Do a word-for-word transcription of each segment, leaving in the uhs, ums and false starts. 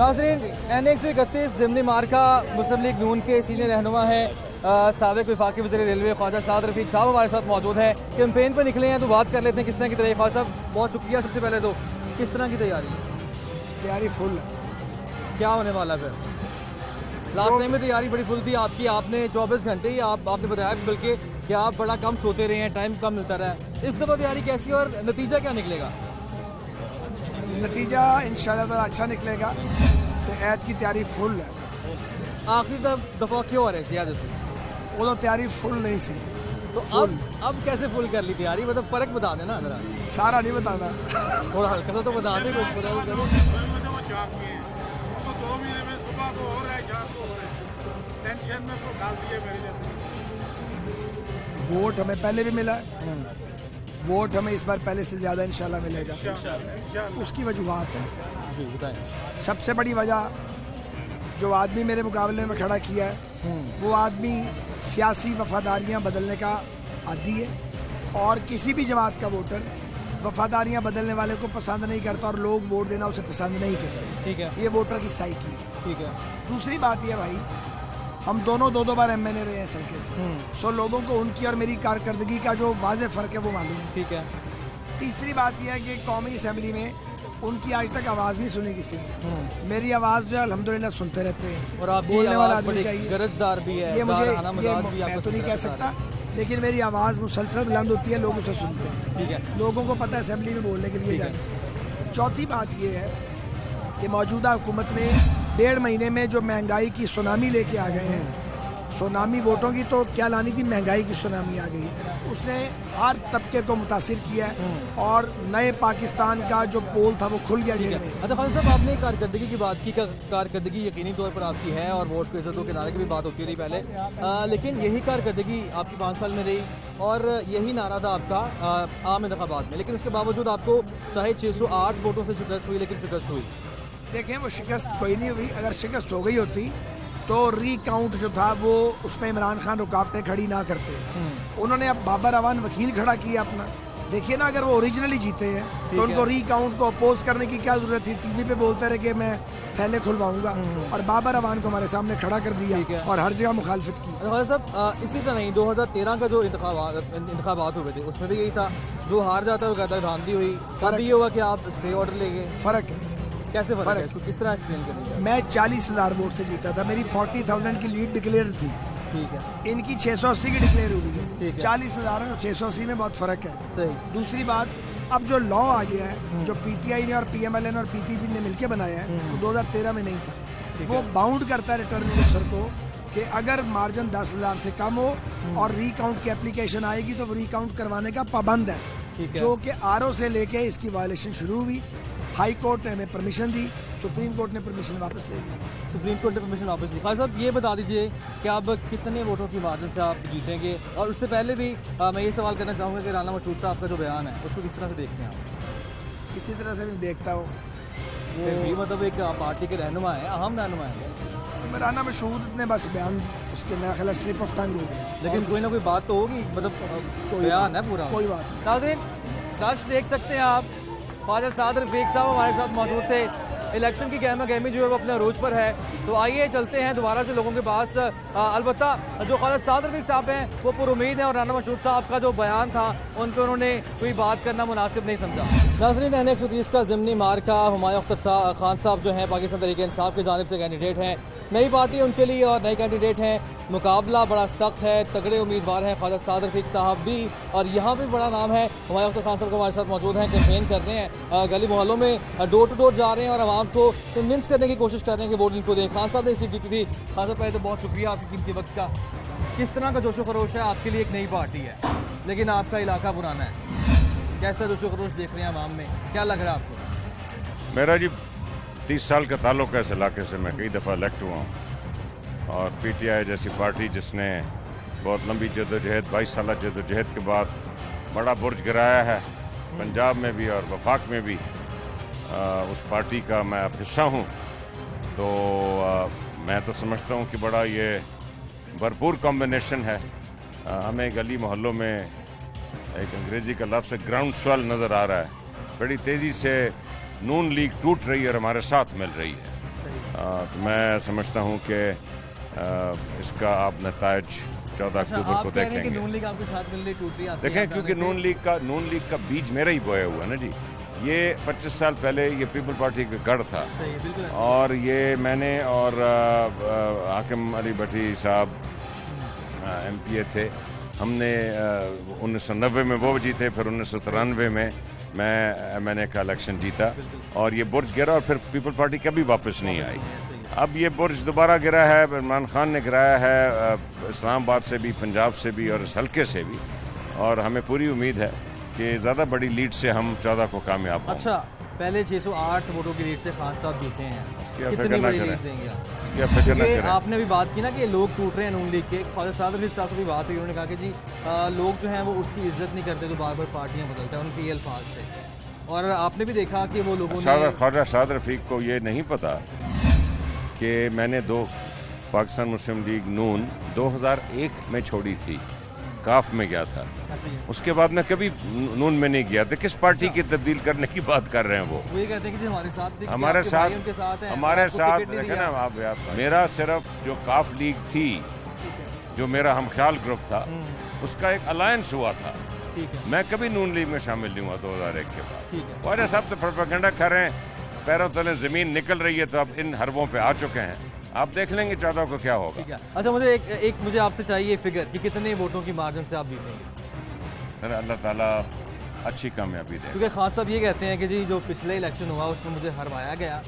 नाज़रीन, एन एक सौ इकतीस ज़िमनी मार्का मुस्लिम लीग नून के सीनियर रहनुमा है साबिक़ वफाकी वज़ीर रेलवे ख्वाजा साद रफ़ीक साहब हमारे साथ मौजूद हैं। कैंपेन पर निकले हैं तो बात कर लेते हैं किस तरह की तैयारी। ख्वाजा साहब बहुत शुक्रिया। सबसे पहले तो किस तरह की तैयारी है? तैयारी फुल है। क्या होने वाला फिर? लास्ट टाइम में तैयारी बड़ी फुल थी आपकी, आपने चौबीस घंटे ही आप आपने बताया खुल के कि आप बड़ा कम सोते रहे हैं, टाइम कम मिलता रहा है। इस दफ़ा तैयारी कैसी और नतीजा क्या निकलेगा? नतीजा इंशाल्लाह ताला अच्छा निकलेगा। तो ऐद की तैयारी फुल है। आखिरी दफ़ा क्यों आ रहे थे याद है? वो तो तैयारी फुल नहीं सी, तो अब अब कैसे फुल कर ली तैयारी? मतलब फर्क बता देना जरा। सारा नहीं बताना, थोड़ा हल्का सा तो बता दें। कुछ पता दो महीने में सुबह को हो रहा है, शाम को हो रहा है, टेंशन में तो डाल दिए मेरे जैसे। वोट हमें पहले भी मिला है, वोट हमें इस बार पहले से ज़्यादा इंशाल्लाह मिलेगा। उसकी वजूहात है। जी बताएं। सबसे बड़ी वजह जो आदमी मेरे मुकाबले में खड़ा किया है वो आदमी सियासी वफादारियां बदलने का आदी है, और किसी भी जमात का वोटर वफादारियां बदलने वाले को पसंद नहीं करता और लोग वोट देना उसे पसंद नहीं करते। ठीक है, ये वोटर की साइकी है। ठीक है। दूसरी बात यह भाई, हम दोनों दो दो बार एम एन ए रहे हैं सरके से, सो लोगों को उनकी और मेरी कारकर्दगी का जो वाज़ेह फ़र्क है वो मालूम है। ठीक है। तीसरी बात यह है कि कौमी असम्बली में उनकी आज तक आवाज़ नहीं सुनी किसी ने। मेरी आवाज़ जो है अल्हम्दुलिल्लाह सुनते रहते हैं, और आप बोलने वाला आदमी चाहिए, गरजदार भी है। ये मुझे ये मैं तो नहीं कह सकता, लेकिन मेरी आवाज़ मुसलसल बुलंद होती है, लोग उसे सुनते हैं। ठीक है। लोगों को पता है असम्बली में बोलने के लिए जाना। चौथी बात ये है कि मौजूदा हुकूमत ने डेढ़ महीने में जो महंगाई की सुनामी लेके आ गए हैं, सुनामी वोटों की तो क्या लानी थी, महंगाई की सुनामी आ गई। उसने हर तबके को मुतासिर किया है और नए पाकिस्तान का जो पोल था वो खुल गया डेढ़ में। अच्छा खान साहब, आपने कारकर्दगी की बात की, कारकर्दगी यकीनी तौर पर आपकी है और वोट की इज्जतों के नारे की भी बात होती रही पहले, आ, लेकिन यही कारकर्दगी आपकी पाँच साल में रही और यही नारा था आपका आम इंतखाबात में, लेकिन उसके बावजूद आपको चाहे छः सौ आठ वोटों से शिकस्त हुई, लेकिन शिकस्त हुई। देखें, वो शिकस्त कोई नहीं हुई। अगर शिकस्त हो गई होती तो रिकाउंट जो था वो उसमें इमरान खान रुकावटें खड़ी ना करते। उन्होंने अब बाबर अवान वकील खड़ा किया अपना। देखिए ना, अगर वो ओरिजिनली जीते हैं तो उनको रिकाउंट को अपोज करने की क्या जरूरत थी? टीवी पे बोलते रहे कि मैं थैले खुलवाऊंगा, और बाबर अवान को हमारे सामने खड़ा कर दिया और हर जगह मुखालफत की। साहब इसी तरह नहीं, दो हजार तेरह का जो इंतखाबात हुए थे उसमें भी यही था, जो हार जाता है वो कहता है धांधली हुई। तब ये हुआ कि आप स्टे ऑर्डर ले गए। फर्क है। कैसे फर्क है? इसको किस तरह एक्सप्लेन करेंगे? मैं चालीस हजार वोट से जीता था, मेरी फोर्टी थाउजेंड की लीड डिक्लेयर थी। ठीक है। इनकी छह सौ अस्सी की डिक्लेयर हुई है। चालीस हजार और छह सौ अस्सी में बहुत फर्क है। सही। दूसरी बात, अब जो लॉ आ गया है जो पीटीआई ने और पीएमएलएन और पीपीपी ने मिलकर बनाया है, वो दो हजार तेरह में नहीं था। वो बाउंड करता है रिटर्निंग अफसर को कि अगर मार्जिन दस हजार से कम हो और रिकाउंट की एप्लीकेशन आएगी तो वो रिकाउंट करवाने का पाबंद है, जो कि आरओ से लेके इसकी वायलेशन शुरू हुई। हाई कोर्ट ने हमें परमिशन दी, सुप्रीम कोर्ट ने परमिशन वापस ले ली। सुप्रीम कोर्ट ने परमिशन वापस ली। खान साहब ये बता दीजिए कि आप कितने वोटों की मार्जिन से आप जीतेंगे, और उससे पहले भी आ, मैं ये सवाल करना चाहूँगा कि राना मशहूद साहब का जो बयान है उसको किस तरह से देखते हैं आप? किसी तरह से भी देखता हूँ, वो मतलब एक पार्टी के रहनुमा है, अहम रहनुमा है। राना मशहूद ने बस बयान उसके मेरा ख्याल स्लिप ऑफ टंग हो गया, लेकिन कोई ना कोई बात तो होगी, मतलब कोई बयान है पूरा, कोई बात नहीं। नाज़रीन दर्श देख सकते हैं आप, ख्वाजा साद रफ़ीक साहब हमारे साथ मौजूद थे। इलेक्शन की गहमा गहमी जो है वो अपने अरूज पर है, तो आइए चलते हैं दोबारा से लोगों के पास। अलबत्ता जो ख्वाजा साद रफ़ीक साहब हैं वो पुरुमीद हैं, और राना मशहूद साहब का जो बयान था उनको उन्होंने कोई बात करना मुनासिब नहीं समझा। नाज़रीन, एन एक सौ तीस का ज़िमनी मार्का हुमायूं अख्तर खान साहब जो हैं पाकिस्तान तहरीक इंसाफ की जानिब से कैंडिडेट हैं, नई पार्टी उनके लिए और नए कैंडिडेट हैं। मुकाबला बड़ा सख्त है, तगड़े उम्मीदवार हैं ख्वाजा साद रफ़ीक साहब भी, और यहाँ भी बड़ा नाम है। हुमायूं अख्तर खान साहब हमारे साथ मौजूद हैं, कैंपेन कर रहे हैं, गली मोहल्लों में डोर टू डोर जा रहे हैं और आवाम को कन्विंस करने की कोशिश कर रहे हैं कि वोट इनको दें। खान साहब ने सीट जीती थी। खान साहब पहले तो बहुत शुक्रिया आपकी कीमती वक्त का। किस तरह का जोशो खरोश है? आपके लिए एक नई पार्टी है, लेकिन आपका इलाका पुराना है, कैसा जोशो खरोश देख रहे हैं आवाम में, क्या लग रहा है आपको? मेरा जी तीस साल का ताल्लुक है इस इलाके से, मैं कई दफ़ा इलेक्ट हुआ हूँ, और पीटीआई जैसी पार्टी जिसने बहुत लंबी जदोजहद बाईस साल जदोजहद के बाद बड़ा बुर्ज गिराया है पंजाब में भी और वफाक में भी, आ, उस पार्टी का मैं अब हिस्सा हूँ, तो आ, मैं तो समझता हूँ कि बड़ा ये भरपूर कॉम्बिनेशन है। आ, हमें गली मोहल्लों में एक अंग्रेज़ी का लफ्ज़ ग्राउंड स्वेल नज़र आ रहा है, बड़ी तेज़ी से नून लीग टूट रही है और हमारे साथ मिल रही है। तो मैं समझता हूँ कि इसका आप नतायज चौदह अक्टूबर को देखेंगे। नून लीग आपके साथ मिल रही टूट रही है, देखें, क्योंकि नून लीग का नून लीग का बीज मेरा ही बोया हुआ ना जी। ये पच्चीस साल पहले ये पीपल पार्टी का गढ़ था, और ये मैंने और हाकिम अली भट्टी साहब एम पी ए थे, हमने उन्नीस सौ नब्बे में वो जीते, फिर उन्नीस सौ तिरानवे में मैं मैंने का इलेक्शन जीता, और ये बुर्ज गिरा, और फिर पीपल पार्टी कभी वापस नहीं आई। अब ये बुर्ज दोबारा गिरा है, इमरान खान ने गिराया है, इस्लामाबाद से भी, पंजाब से भी, और इस हल्के से भी, और हमें पूरी उम्मीद है कि ज़्यादा बड़ी लीड से हम चौदह को कामयाब हों। अच्छा, पहले छह सौ आठ वोटों की लीड से खान साहब जीते हैं, क्या फिक्र ना करें, क्या फिक्र ना करें। आपने भी बात की ना कि लोग टूट रहे हैं नून लीग के, ख्वाजा सादर अली साहब से भी बात हुई, उन्होंने कहा कि जी आ, लोग जो हैं वो उसकी इज्जत नहीं करते, तो बार बार पार्टियाँ बदलते हैं, उनके ये अल्फाज थे। और आपने भी देखा कि वो लोगों ने, ख्वाजा सादर रफीक को ये नहीं पता कि मैंने दो पाकिस्तान मुस्लिम लीग नून दो हज़ार एक में छोड़ी थी, काफ में गया था, उसके बाद मैं कभी नून में नहीं गया था। किस पार्टी की तब्दील करने की बात कर रहे हैं वो? वो ये कहते हैं कि हमारे साथ हमारे साथ हमारे साथ देखे ना आप, मेरा सिर्फ जो काफ लीग थी, जो मेरा हमख्याल ग्रुप था, उसका एक अलायंस हुआ था, मैं कभी नून लीग में शामिल नहीं हुआ दो हज़ार एक के बाद। और सब तो प्रोपेगेंडा कर रहे हैं, पैरों तले जमीन निकल रही है, तो अब इन हरबों पे आ चुके हैं, आप देख लेंगे चौदह को क्या होगा। अच्छा, मुझे एक, एक मुझे आपसे चाहिए फिगर कि कितने वोटों की मार्जिन से आप जीतेंगे? अल्लाह ताला अच्छी कामयाबी दे। क्योंकि खान साहब ये कहते हैं कि जी जो पिछले इलेक्शन हुआ उसमें मुझे हरवाया गया,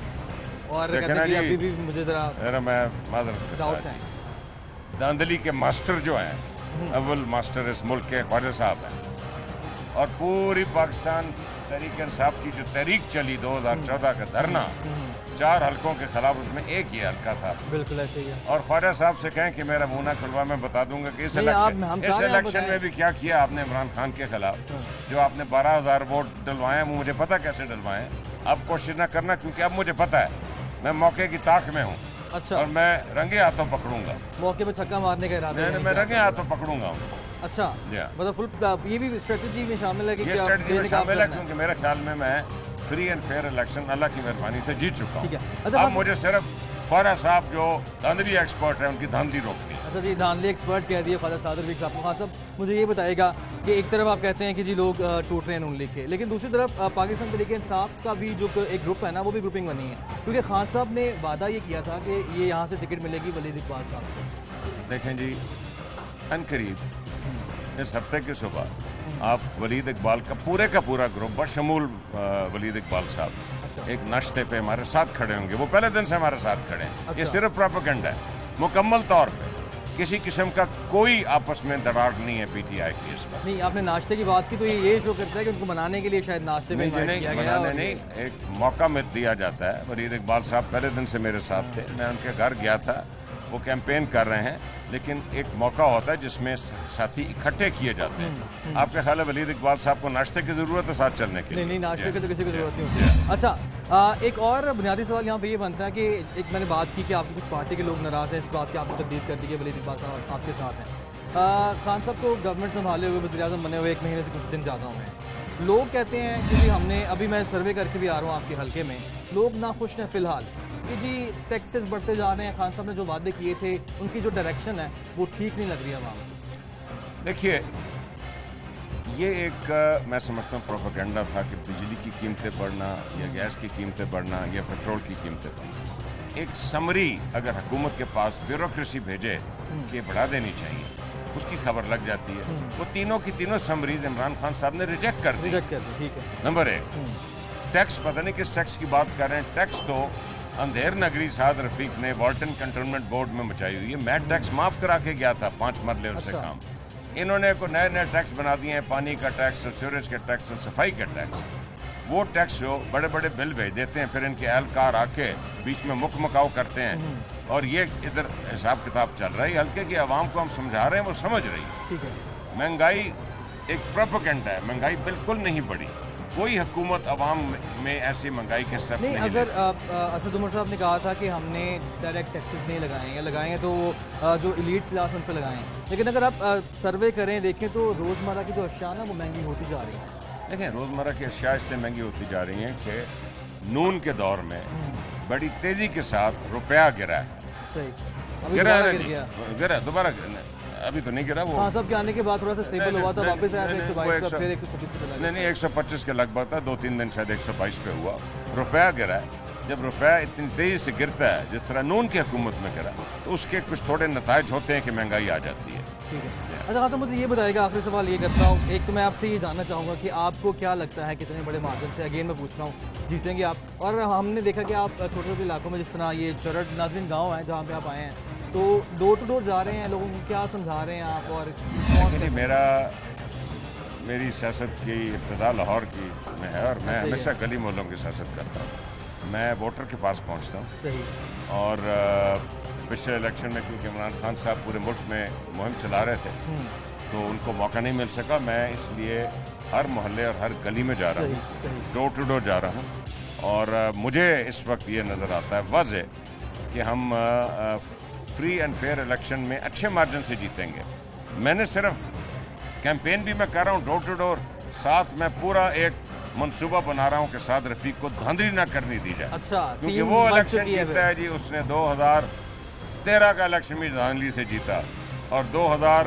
और कहते हैं कि अभी भी मुझे जरा मैं माजरत डाउट्स हैं। धांधली के मास्टर जो हैं, अव्वल मास्टर इस मुल्क के ख्वाजा साहब हैं, और पूरी पाकिस्तान तहरीक इंसाफ की जो तहरीक चली दो हज़ार चौदह का धरना, चार हलकों के खिलाफ, उसमें एक ही हल्का था। बिल्कुल ऐसे ही है। और ख्वाजा साहब से कहें कि मेरा मुंह ना खुलवा, मैं बता दूंगा कि इस इलेक्शन इस इलेक्शन में भी क्या किया आपने इमरान खान के खिलाफ, जो आपने बारह हजार वोट डलवाए, मुझे पता कैसे डलवाए। अब कोशिश ना करना, क्योंकि अब मुझे पता है मैं मौके की ताक में हूँ। अच्छा। और मैं रंगे हाथों पकड़ूंगा, मौके पे छक्का मारने का इरादा है, मैं रंगे हाथों पकड़ूंगा उनको। अच्छा, मतलब फुल ये भी स्ट्रेटजी में शामिल है कि ये स्ट्रेटजी में शामिल है, क्योंकि मेरे ख्याल में मैं फ्री एंड फेयर इलेक्शन अल्लाह की मेहरबानी से जीत चुका हूँ। अच्छा, अब मुझे सिर्फ ख्वाजा साहब जो धांधली एक्सपर्ट है, उनकी धांधली रोकनी है। अच्छा जी, धांधली एक्सपर्ट कह दिए ख्वाजा सादर रफीक साहब। खान साहब, मुझे ये बताएगा कि एक तरफ आप कहते हैं कि जी लोग टूट रहे हैं नून लीग के, लेकिन दूसरी तरफ पाकिस्तान तहरीक इंसाफ का भी जो एक ग्रुप है ना, वो भी ग्रुपिंग बनी है, क्योंकि खान साहब ने वादा ये किया था कि ये यहाँ से टिकट मिलेगी वलीद इकबाल साहब को। देखें जी, अनकरीब इस हफ्ते की सुबह आप वलीद इकबाल का पूरे का पूरा ग्रुप बशमूल वलीद इकबाल साहब एक नाश्ते पे हमारे साथ खड़े होंगे। वो पहले दिन से हमारे साथ खड़े हैं। अच्छा। ये सिर्फ प्रोपेगेंडा है, मुकम्मल तौर पे किसी किस्म का कोई आपस में दरार नहीं है पीटीआई की इस पर। नहीं, आपने नाश्ते की बात की तो ये ये शो करता है कि उनको मनाने के लिए शायद नाश्ते में नहीं, नहीं, मनाने नहीं, एक मौका में दिया जाता है। वलीद इकबाल साहब पहले दिन से मेरे साथ थे, मैं उनके घर गया था, वो कैंपेन कर रहे हैं, लेकिन एक मौका होता है जिसमें साथी इकट्ठे किए जाते हैं। आपके ख्याल है वलीद इकबाल साहब को नाश्ते की जरूरत है साथ चलने के लिए? नहीं, नहीं, नाश्ते की तो किसी की जरूरत नहीं होती। अच्छा, आ, एक और बुनियादी सवाल यहाँ पे ये बनता है कि एक मैंने बात की कि आपकी कुछ पार्टी के लोग नाराज़ हैं इस बात की, आपने तब्दील कर दी है वलीद इकबाल साहब आपके साथ हैं। खान साहब को गवर्नमेंट संभाले हुए वज़ीर आज़म बने हुए एक महीने से कुछ दिन ज़्यादा हुए हैं। लोग कहते हैं कि जी हमने, अभी मैं सर्वे करके भी आ रहा हूँ आपके हल्के में, लोग नाखुश हैं फिलहाल कि जी टैक्सेस बढ़ते जा रहे हैं, खान साहब ने जो वादे किए थे उनकी जो डायरेक्शन है वो ठीक नहीं लग रही है आवाम। देखिए, ये एक मैं समझता हूँ प्रोपेगेंडा था कि बिजली की कीमतें बढ़ना या गैस की कीमतें बढ़ना या पेट्रोल की कीमतें बढ़ना, एक समरी अगर हुकूमत के पास ब्यूरोक्रेसी भेजे कि बढ़ा देनी चाहिए, उसकी खबर लग जाती है। वो तीनों की तीनों समरीज इमरान खान साहब ने रिजेक्ट कर दी। रिजेक्ट कर दी, ठीक है। नंबर एक, टैक्स, पता नहीं किस टैक्स की बात कर रहे हैं। टैक्स तो अंधेर नगरी साद रफीक ने वाल्टन कंटोनमेंट बोर्ड में मचाई हुई है। मैट टैक्स माफ करा के गया था, पांच मरले उनसे अच्छा। काम। इन्होंने को नए नए टैक्स बना दिए हैं, पानी का टैक्स, सीवरेज का टैक्स और सफाई का टैक्स। वो टैक्स जो बड़े बड़े बिल भेज देते हैं, फिर इनके एहलकार आके बीच में मुख मकाऊ करते हैं, और ये इधर हिसाब किताब चल रहा है। हल्के की आवाम को हम समझा रहे हैं, वो समझ रही है। ठीक है। महंगाई एक प्रोपेगेंडा है, महंगाई बिल्कुल नहीं बढ़ी। कोई हुकूमत अवाम में ऐसी महंगाई के स्टेप नहीं, नहीं अगर असद उमर साहब ने कहा था कि हमने डायरेक्ट टैक्सेस नहीं लगाए हैं, या लगाए हैं तो आ, जो एलीट क्लास उन पर लगाए हैं, लेकिन अगर आप आ, सर्वे करें, देखें तो रोज़मर्रा की जो अशिया ना वो महंगी होती जा रही है। देखें, रोज़मर्रा की अशिया इससे महंगी होती जा रही हैं कि नून के दौर में बड़ी तेजी के साथ रुपया गिरा है। सही, अभी गिरा दोबारा है गिर जी, गया। गिरा दोबारा, अभी तो नहीं गिरा वो। हाँ, सब के आने के बाद थोड़ा सा स्टेबल हुआ था, नहीं, वापस आया था नहीं, एक सौ वो बाईस एक का, सौ- फिर एक सौ छब्बीस पे चला नहीं गया। नहीं एक सौ पच्चीस के लगभग था, दो तीन दिन शायद एक सौ बाईस पे हुआ। रुपया गिरा है, जब रुपया इतनी तेजी से गिरता है जिस तरह नून की हुकूमत में गिरा, तो उसके कुछ थोड़े नतायज होते हैं कि महंगाई आ जाती है। ठीक है। अच्छा खासा मुझे ये बताइएगा, आखिरी सवाल ये करता हूँ, एक तो मैं आपसे ये जानना चाहूँगा कि आपको क्या लगता है कितने बड़े मार्जिन से, अगेन मैं पूछ रहा हूँ, जीतेंगे आप? और हमने देखा कि आप छोटे छोटे इलाकों में, जिस तरह ये चरट नाजरीन गाँव है जहाँ पे आप आए हैं, तो डोर टू डोर जा रहे हैं, लोगों को क्या समझा रहे हैं आप? और कौन नहीं, मेरा मेरी सियासत की इब्तदा लाहौर की में है और मैं हमेशा गली मोहल्लों की सियासत करता हूँ। मैं वोटर के पास पहुँचता हूँ सही, और अ, पिछले इलेक्शन में क्योंकि इमरान खान साहब पूरे मुल्क में मुहिम चला रहे थे तो उनको मौका नहीं मिल सका, मैं इसलिए हर मोहल्ले और हर गली में जा रहा सही, हूँ, सही। डोर टू डोर जा रहा हूँ और अ, मुझे इस वक्त ये नज़र आता है वाज़ेह कि हम फ्री एंड फेयर इलेक्शन में अच्छे मार्जिन से जीतेंगे। मैंने सिर्फ कैंपेन भी मैं कर रहा हूँ डोर टू डोर, साथ मैं पूरा एक मंसूबा बना रहा हूँ कि साद रफीक को धांधली ना करनी दी जाए। अच्छा, क्योंकि टीम वो बन इलेक्शन चुकी है जीता है जी, उसने दो हज़ार तेरह का इलेक्शन भी धांधली से जीता और दो हज़ार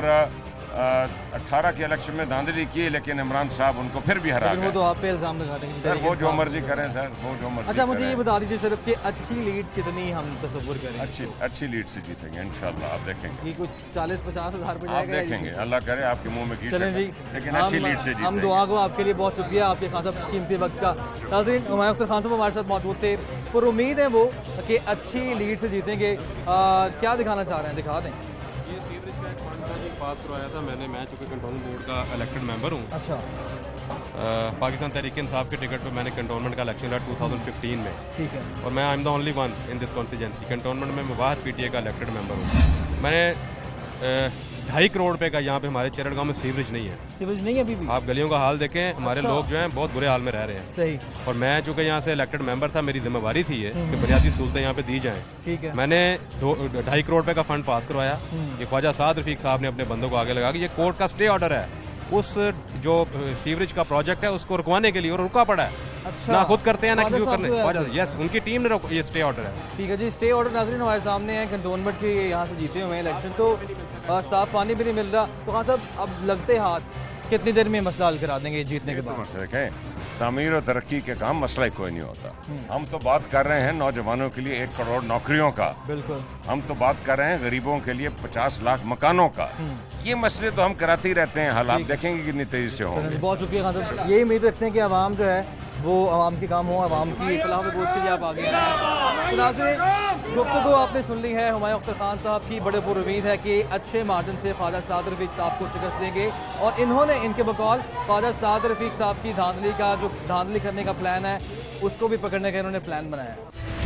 अठारह के इलेक्शन में धांधली की, लेकिन इमरान साहब उनको फिर भी हरा लेकिन वो गए। तो आप पे इल्जाम लगा देंगे। सर वो जो मर्जी करें सर, वो जो मर्जी अच्छा, मुझे ये करें। बता दीजिए सिर्फ कि अच्छी लीड कितनी हम तस्वुर करें? अच्छी अच्छी लीड से जीतेंगे इंशाल्लाह, आप देखेंगे। कि कुछ चालीस पचास हज़ार पे आप जाएगा? देखेंगे, अल्लाह करे आपके मुंह में घी चलें जी, शक्कर, लेकिन हम- अच्छी लीड से हम जीतेंगे। दुआ को आपके लिए बहुत शुक्रिया, आपके खान साहब कीमती वक्त का। नाज़रीन, हुमायूं अख्तर खान साहब हमारे साथ मौजूद थे, पर उम्मीद है वो कि अच्छी लीड से जीतेंगे। आ, क्या दिखाना चाह रहे हैं, दिखा दें। ये सीवरेज का एक फंड था जी, पास करवाया था मैंने। मैं चूँकि कंटोनमेंट बोर्ड का इलेक्टेड मेंबर हूँ। अच्छा, पाकिस्तान तहरीक इंसाफ के टिकट पे मैंने कंटोनमेंट का इलेक्शन लड़ा टू थाउजेंड फिफ्टीन में, ठीक है। और मैं I am the only one in this constituency. Cantonment में मैं वाहद पीटीए का इलेक्टेड मेंबर हूँ। मैंने अ, ढाई करोड़ रुपए का, यहाँ पे हमारे चरड़ गाँव में सीवरेज नहीं है। सीवरेज नहीं है अभी भी? आप गलियों का हाल देखें, हमारे अच्छा। लोग जो हैं बहुत बुरे हाल में रह रहे हैं। सही, और मैं चूँकि यहाँ से इलेक्टेड मेंबर था, मेरी जिम्मेवारी थी ये कि बुनियादी सहूलतें यहाँ पे दी जाएँ। ठीक है। मैंने दो- ढाई करोड़ रुपए का फंड पास करवाया। ये ख्वाजा साद रफीक साहब ने अपने बंदों को आगे लगा कि ये कोर्ट का स्टे ऑर्डर है, उस जो सीवरेज का प्रोजेक्ट है उसको रुकवाने के लिए, और रुका पड़ा है। अच्छा, ना खुद करते हैं ना किसी को ख्वाजा साहब करने। जो है- ख्वाजा यस, उनकी टीम ने रोक- ये स्टे ऑर्डर है। ठीक है जी, स्टे ऑर्डर नाज़रीन हमारे सामने है, कंटोनमेंट के यहाँ से जीते हुए हैं इलेक्शन, तो आ, साफ पानी भी नहीं मिल रहा। तो हाँ साहब, अब लगते हाथ कितनी देर में मसला हल करा देंगे जीतने के बाद? देखें, तामीर और तरक्की के काम मसला ही कोई नहीं होता। हम तो बात कर रहे हैं नौजवानों के लिए एक करोड़ नौकरियों का, बिल्कुल। हम तो बात कर रहे हैं गरीबों के लिए पचास लाख मकानों का। ये मसले तो हम कराते ही रहते हैं, हाल आप देखेंगे कितनी तेजी से होंगे। बहुत शुक्रिया खान साहब, यही उम्मीद रखते हैं कि आवाम जो है वो आवाम के काम हो, आवाम की फलाह व बहबूद के लिए आप आगे आए हैं। तो नाज़रीन, गुफ्तगू आपने सुन ली है हुमायूं अख्तर खान साहब की। बड़े पुर उम्मीद है कि अच्छे मार्जिन से ख्वाजा साद रफीक साहब को शिकस्त देंगे, और इन्होंने इनके बकौल ख्वाजा साद रफीक साहब की धांधली का, जो धांधली करने का प्लान है, उसको भी पकड़ने का इन्होंने प्लान बनाया है।